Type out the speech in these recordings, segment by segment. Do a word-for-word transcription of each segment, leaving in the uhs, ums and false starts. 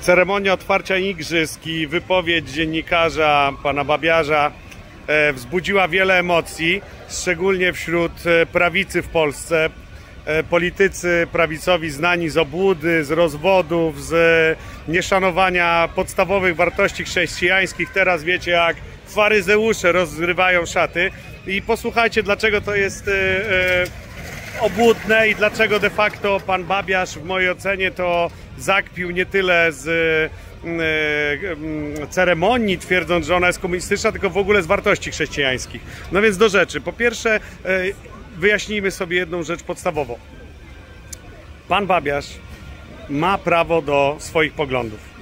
Ceremonia otwarcia igrzysk i wypowiedź dziennikarza, pana Babiarza, e, wzbudziła wiele emocji, szczególnie wśród prawicy w Polsce. E, politycy prawicowi znani z obłudy, z rozwodów, z nieszanowania podstawowych wartości chrześcijańskich. Teraz wiecie, jak faryzeusze rozrywają szaty. I posłuchajcie, dlaczego to jest e, e, obłudne i dlaczego de facto pan Babiarz w mojej ocenie to zakpił nie tyle z e, e, ceremonii, twierdząc, że ona jest komunistyczna, tylko w ogóle z wartości chrześcijańskich. No więc do rzeczy. Po pierwsze, e, wyjaśnijmy sobie jedną rzecz podstawową. Pan Babiarz ma prawo do swoich poglądów.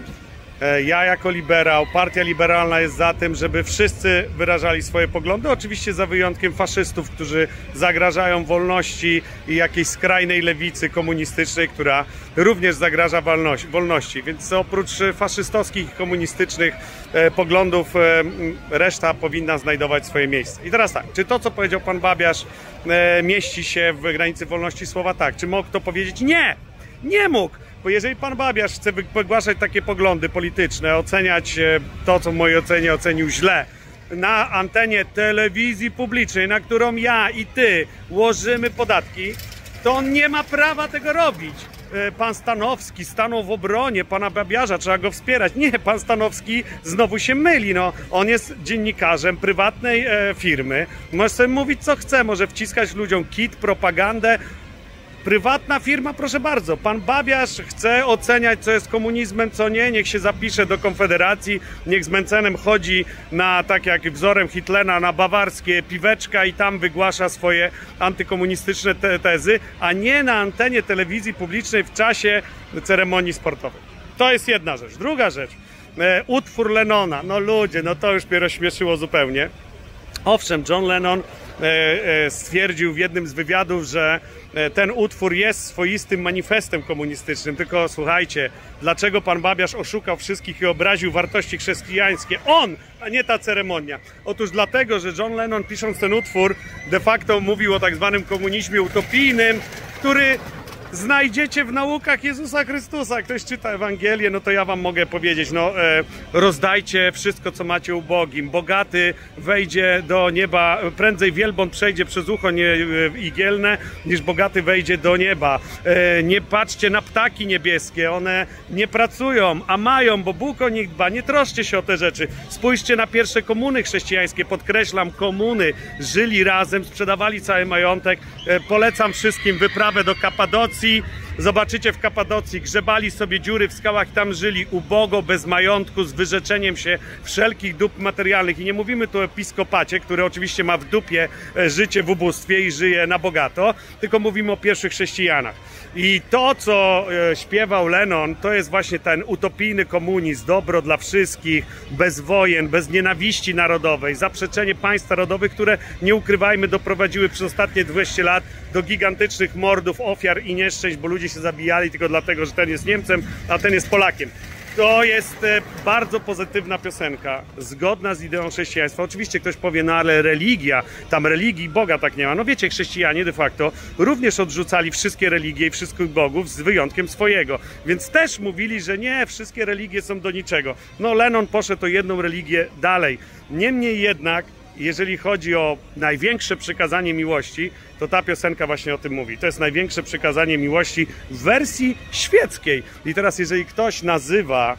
Ja jako liberał, partia liberalna jest za tym, żeby wszyscy wyrażali swoje poglądy, oczywiście za wyjątkiem faszystów, którzy zagrażają wolności i jakiejś skrajnej lewicy komunistycznej, która również zagraża wolności. Więc oprócz faszystowskich i komunistycznych poglądów reszta powinna znajdować swoje miejsce. I teraz tak, czy to, co powiedział pan Babiarz, mieści się w granicy wolności słowa? Tak. Czy mógł to powiedzieć? Nie! Nie mógł! Bo jeżeli pan Babiarz chce wygłaszać takie poglądy polityczne, oceniać to, co w mojej ocenie ocenił źle, na antenie telewizji publicznej, na którą ja i ty łożymy podatki, to on nie ma prawa tego robić. Pan Stanowski stanął w obronie pana Babiarza, trzeba go wspierać. Nie, pan Stanowski znowu się myli. No, on jest dziennikarzem prywatnej e, firmy. Może sobie mówić, co chce, może wciskać ludziom kit, propagandę. Prywatna firma, proszę bardzo. Pan Babiarz chce oceniać, co jest komunizmem, co nie. Niech się zapisze do Konfederacji. Niech z Mencenem chodzi na, tak jak wzorem Hitlera, na bawarskie piweczka i tam wygłasza swoje antykomunistyczne te tezy, a nie na antenie telewizji publicznej w czasie ceremonii sportowej. To jest jedna rzecz. Druga rzecz. E, utwór Lennona. No ludzie, no to już mnie rozśmieszyło zupełnie. Owszem, John Lennon e, e, stwierdził w jednym z wywiadów, że ten utwór jest swoistym manifestem komunistycznym, tylko słuchajcie, dlaczego pan Babiarz oszukał wszystkich i obraził wartości chrześcijańskie? On, a nie ta ceremonia. Otóż dlatego, że John Lennon, pisząc ten utwór, de facto mówił o tak zwanym komunizmie utopijnym, który znajdziecie w naukach Jezusa Chrystusa. Jak ktoś czyta Ewangelię, no to ja wam mogę powiedzieć, no e, rozdajcie wszystko, co macie ubogim. Bogaty wejdzie do nieba, prędzej wielbłąd przejdzie przez ucho nie, e, igielne, niż bogaty wejdzie do nieba. E, nie patrzcie na ptaki niebieskie, one nie pracują, a mają, bo Bóg o nich dba. Nie troszcie się o te rzeczy. Spójrzcie na pierwsze komuny chrześcijańskie, podkreślam, komuny. Żyli razem, sprzedawali cały majątek. E, polecam wszystkim wyprawę do Kapadocji. Zobaczycie, w Kapadocji grzebali sobie dziury w skałach, tam żyli ubogo, bez majątku, z wyrzeczeniem się wszelkich dóbr materialnych. I nie mówimy tu o episkopacie, który oczywiście ma w dupie życie w ubóstwie i żyje na bogato, tylko mówimy o pierwszych chrześcijanach. I to, co śpiewał Lennon, to jest właśnie ten utopijny komunizm, dobro dla wszystkich, bez wojen, bez nienawiści narodowej, zaprzeczenie państw narodowych, które, nie ukrywajmy, doprowadziły przez ostatnie dwieście lat do gigantycznych mordów, ofiar i nieszczęść, bo ludzie się zabijali tylko dlatego, że ten jest Niemcem, a ten jest Polakiem. To jest bardzo pozytywna piosenka, zgodna z ideą chrześcijaństwa. Oczywiście ktoś powie, no ale religia, tam religii Boga tak nie ma. No wiecie, chrześcijanie de facto również odrzucali wszystkie religie i wszystkich bogów z wyjątkiem swojego. Więc też mówili, że nie, wszystkie religie są do niczego. No Lennon poszedł o jedną religię dalej. Niemniej jednak, jeżeli chodzi o największe przykazanie miłości, to ta piosenka właśnie o tym mówi. To jest największe przykazanie miłości w wersji świeckiej. I teraz jeżeli ktoś nazywa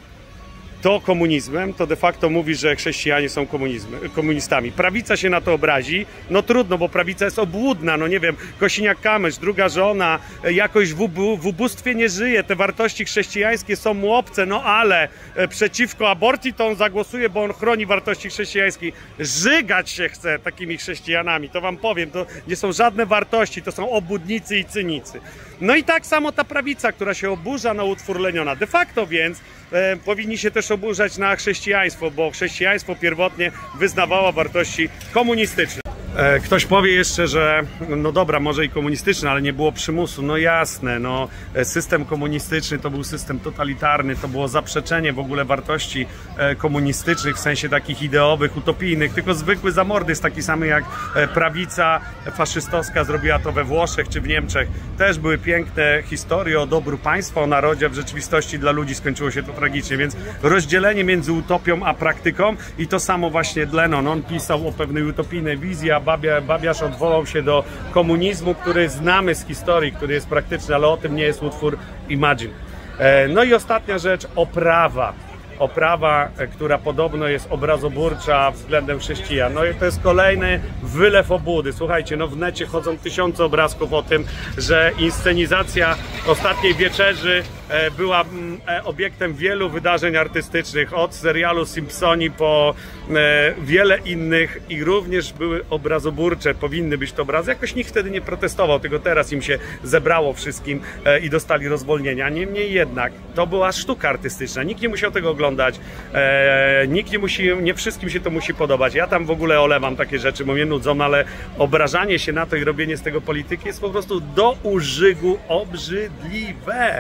to komunizmem, to de facto mówi, że chrześcijanie są komunistami. Prawica się na to obrazi, no trudno, bo prawica jest obłudna, no nie wiem, Kosiniak-Kamysz, druga żona, jakoś w, ubu w ubóstwie nie żyje, te wartości chrześcijańskie są mu obce, no ale przeciwko aborcji to on zagłosuje, bo on chroni wartości chrześcijańskie. Żygać się chce takimi chrześcijanami, to wam powiem, to nie są żadne wartości, to są obłudnicy i cynicy. No i tak samo ta prawica, która się oburza na utwór Leniona. De facto więc e, powinni się też oburzać na chrześcijaństwo, bo chrześcijaństwo pierwotnie wyznawało wartości komunistyczne. Ktoś powie jeszcze, że no dobra, może i komunistyczny, ale nie było przymusu. No jasne, no system komunistyczny to był system totalitarny, to było zaprzeczenie w ogóle wartości komunistycznych w sensie takich ideowych, utopijnych, tylko zwykły zamordyzm, taki sam jak prawica faszystowska zrobiła to we Włoszech czy w Niemczech. Też były piękne historie o dobru państwa, o narodzie, a w rzeczywistości dla ludzi skończyło się to tragicznie, więc rozdzielenie między utopią a praktyką i to samo właśnie Lennon, on pisał o pewnej utopijnej wizji, a Babia, Babiarz odwołał się do komunizmu, który znamy z historii, który jest praktyczny, ale o tym nie jest utwór Imagine. No i ostatnia rzecz, oprawa. Oprawa, która podobno jest obrazoburcza względem chrześcijan. No i to jest kolejny wylew obłudy. Słuchajcie, no w necie chodzą tysiące obrazków o tym, że inscenizacja Ostatniej Wieczerzy była obiektem wielu wydarzeń artystycznych, od serialu Simpsoni po wiele innych i również były obrazoburcze, powinny być to obrazy. Jakoś nikt wtedy nie protestował, tylko teraz im się zebrało wszystkim i dostali rozwolnienia. Niemniej jednak to była sztuka artystyczna, nikt nie musiał tego oglądać, nikt nie musi, nie wszystkim się to musi podobać. Ja tam w ogóle olewam takie rzeczy, bo mnie nudzą, ale obrażanie się na to i robienie z tego polityki jest po prostu do użygu obrzydliwe.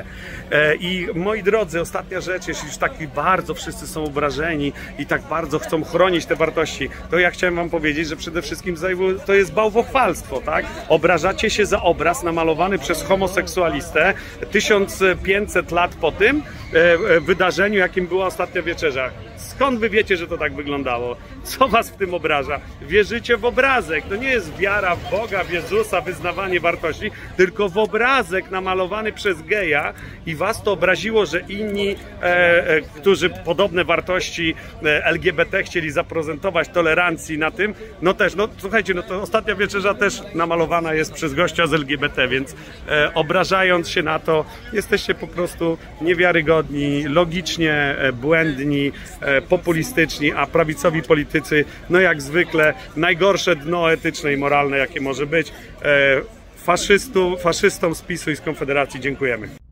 I moi drodzy, ostatnia rzecz, jeśli już tak bardzo wszyscy są obrażeni i tak bardzo chcą chronić te wartości, to ja chciałem wam powiedzieć, że przede wszystkim to jest bałwochwalstwo, tak? Obrażacie się za obraz namalowany przez homoseksualistę tysiąc pięćset lat po tym wydarzeniu, jakim była Ostatnia Wieczerza. Skąd wy wiecie, że to tak wyglądało? Co was w tym obraża? Wierzycie w obrazek. To nie jest wiara w Boga, w Jezusa, wyznawanie wartości, tylko w obrazek namalowany przez geja i was to obraziło, że inni, e, e, którzy podobne wartości e, L G B T chcieli zaprezentować tolerancji na tym, no też, no słuchajcie, no to Ostatnia Wieczerza też namalowana jest przez gościa z L G B T, więc e, obrażając się na to, jesteście po prostu niewiarygodni, logicznie e, błędni, e, populistyczni, a prawicowi politycy, no jak zwykle, najgorsze dno etyczne i moralne, jakie może być. E, faszystu, faszystom z PiSu i z Konfederacji dziękujemy.